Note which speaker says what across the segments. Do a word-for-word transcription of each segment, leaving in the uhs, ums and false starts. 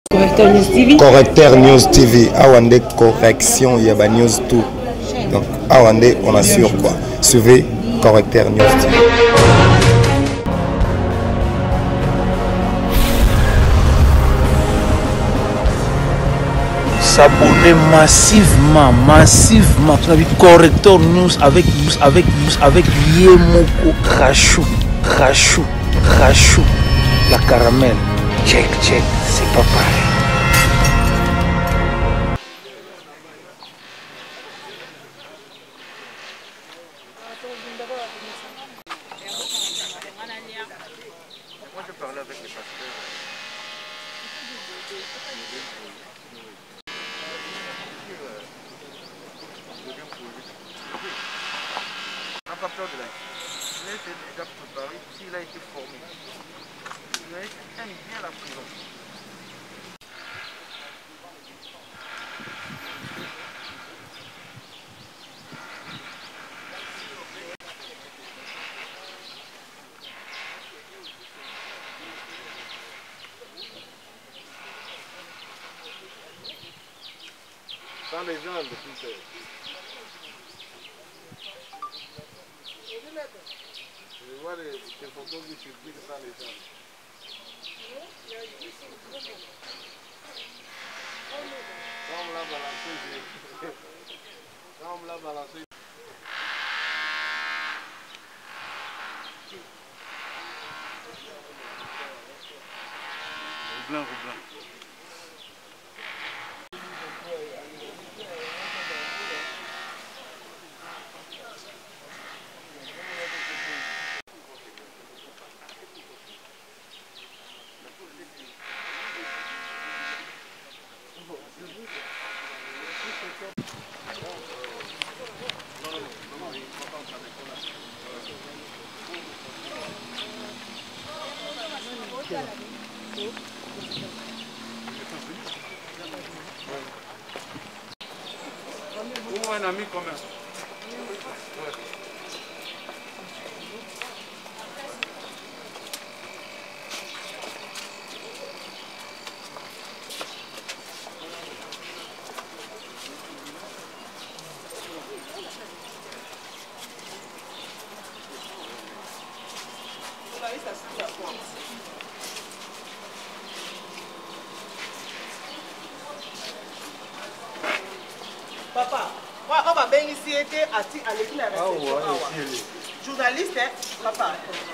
Speaker 1: Correcteur News T V.
Speaker 2: Correcteur News T V. Awande correction, il y a ba news tout. Donc Awande, on assure quoi. Suivez Correcteur News T V.
Speaker 3: S'abonner massivement, massivement. Correcteur News avec avec avec Yemoko Rachou, Rachou, Rachou, la caramel. Check, check, c'est pas pareil.
Speaker 4: Moi je parlais avec le pasteur. On n'a pas peur de la vie. Il a été déjà préparé, s'il a été formé. Il aime bien la prison. Sans les gens de tout. Je vois les photos qui circulent sans les gens. Quand on l'a balancé, quand on l'a balancé. Blanc, blanc. Ou un ami commun.
Speaker 5: Papa, moi, on va bien ici été assis à l'équipe la réception. Journaliste, hein, papa.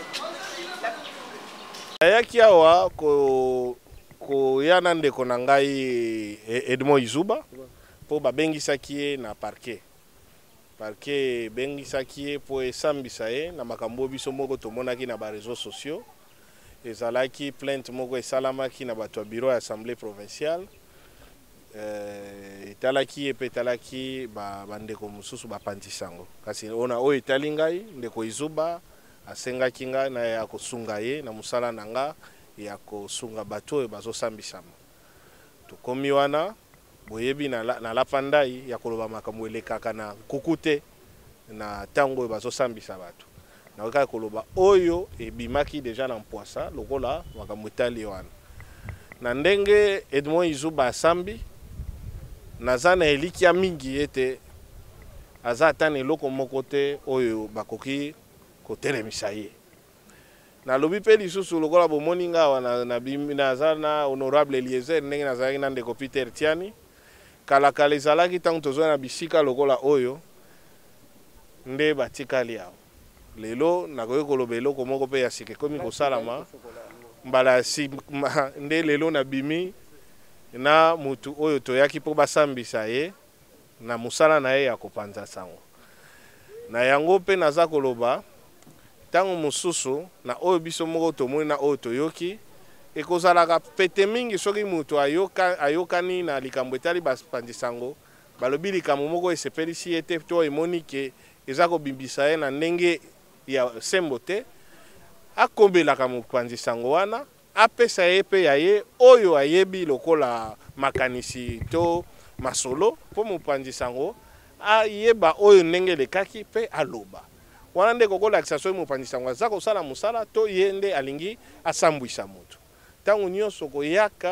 Speaker 4: Ayaki awa ko ko yana ndeko na ngai Edmond Izuba po babengisaki ye na parquet. Parquet bengisaki ye po esambisa ye na makambo biso moko tomonaki na ba réseaux sociaux. Ezalaki plainte moko esalamaki na bato ya bureau ya assemblée provinciale. Euh, etalaki epe etalaki ba bandeko mosusu bapantisango kasi ona oyo etali ngai ndeko Izuba asengaki ngai na ya kosunga ye na musala na nga ya kosunga bato oyo bazosambisama tokomi wana boyebi na, na lapandai ya koloba makambo elekaka na kukute na tango oyo bazosambisa bato na kaka koloba oyo ebimaki deja na mpoasa lokola makambo etali wana na ndenge Edmond Izuba asambi naza na elikia mingi ete aza ata na eloko moko te oyo bakoki kotelemisa ye nalobi mpe lisusu lokola bomoni nga awa naza na honorable Eliezer ndenge nazalaki na ndeko Peter Tiani kalakala ezalaki ntango tozwa na bisika lokola oyo nde batikali awa lelo nakoki koloba eloko moko mpe ya sika ekomi kosalama mbala nde lelo nabimi na mutu oyo toyaki po basambisa ye na musala na ye ya kopanza sango na yango pe naza koloba tango mususu na oyo biso moko tomoni na oyo toyoki ekozalaka pete mingi soki mutu ayoka ayokani na likambo etali bapanzi sango balobi likambo moko esepelisi ye te to emoni ke eza kobimbisa ye na ndenge ya sembo te akombelaka mopanzi sango wana apesa ye pe ya ye oyo ayebi lokola makanisi to masolo po mopanzi sango ayeba oyo ndenge lekaki pe aloba wana nde kokolakisa soki mopanzi sango aza kosala mosala to ye nde alingi asambwisa moto ntango nyonso koyaka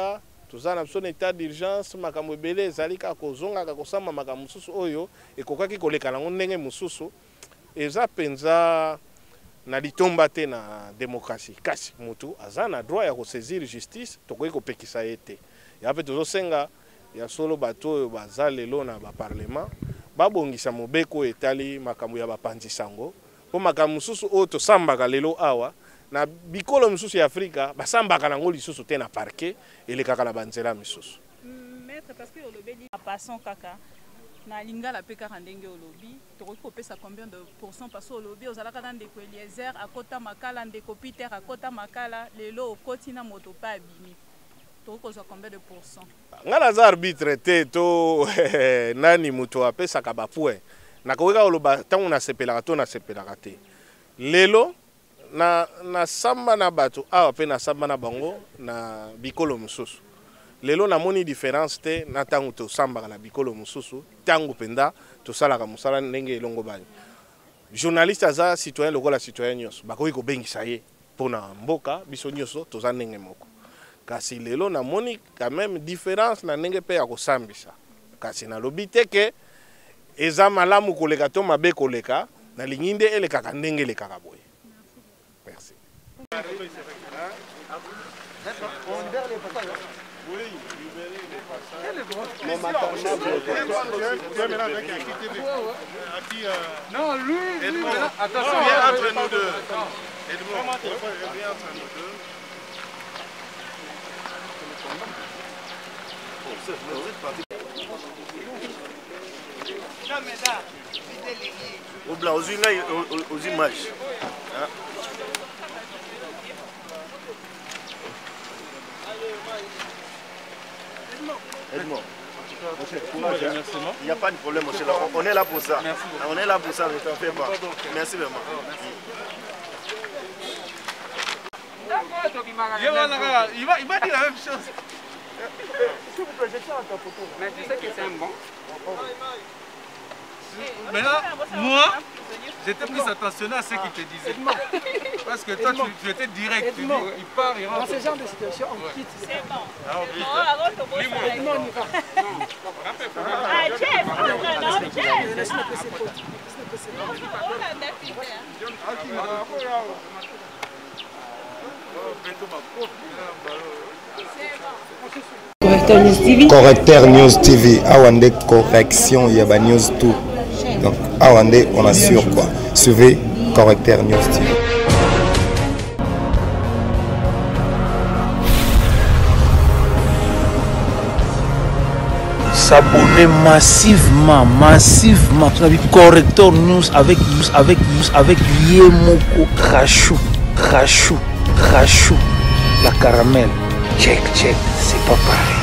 Speaker 4: toza na biso na état d'urgence makambo ebele ezali kaka kozongaka kosamba makambo mosusu oyo ekokaki koleka nango ndenge mosusu eza mpenza na litomba te na démocratie kasi motu aza na droit ya kosaisir justice tokoki kopekisa ye te ya mpe tozosenga ya solo bato oyo baza lelo na baparlement babongisa mobeko oyo etali makambo ya bapanzi sango mpo makambo mosusu oyo tosambaka lelo awa na bikolo mosusu ya Afrika basambaka nango lisusu te na parquet elekaka na banzela misusu.
Speaker 1: Maître, parce que olobeli passant kaka na lingala pe kaka ndenge olobi tokoki kopesa combien de pourcents parce que olobi ozalaka na ndeko Eliezer akota makala ndeko Peter akota makala lelo okoti na moto pa abimi tokoki kozwa combien de pourcents?
Speaker 4: Nga naza arbitre te to nani moto apesaka bapoint nakoki kaka oloba ntango nasepelaka to nasepelaka te lelo na na samba na bato awa pe na samba na bango na bikolo mosusu lelo namoni différence te na tango to samba na bikolo mosusu tango penda to salaka musala ndenge elongo bani journaliste aza citoyen lokola citoyen nyonso bakoki kobengisa ye mpona mboka biso nyonso toza ndenge moko kasi lelo namoni quand même différence na ndenge pe ya kosambisa kasi nalobi te ke eza malamu koleka to mabe koleka na linginde elekaka ndenge elekaka boye. Merci.
Speaker 6: Non, lui, lui, attention,
Speaker 4: viens entre nous deux. Edmond, viens entre nous deux.
Speaker 7: Au blanc, aux images, aux images. Edmond. Il n'y a pas de problème, monsieur. On est là pour ça. On est là pour ça, ne t'en fais pas. Merci vraiment.
Speaker 6: Il va, il va dire la même chose.
Speaker 8: Mais tu sais que c'est un bon.
Speaker 6: Maintenant, moi, j'étais plus attentionné à ce qu'il te disait. Parce que toi, tu, tu étais direct. Tu dis, il part, il rentre.
Speaker 8: Dans ce genre de situation, on quitte.
Speaker 1: C'est bon.
Speaker 6: Ah, on quitte.
Speaker 8: Non, on y va.
Speaker 1: Ah, chef, non, chef.
Speaker 8: Laisse-le que c'est pot.
Speaker 2: Correcteur News T V, Awande correction, il y a ba news tout. Donc Awande, on assure quoi. Suivez Correcteur News T V.
Speaker 3: S'abonner massivement, massivement. Tu as vu Correcteur News avec avec avec Yemoko Rachou, Rachou, Rachou, la caramel. Check, check, c'est pas pareil.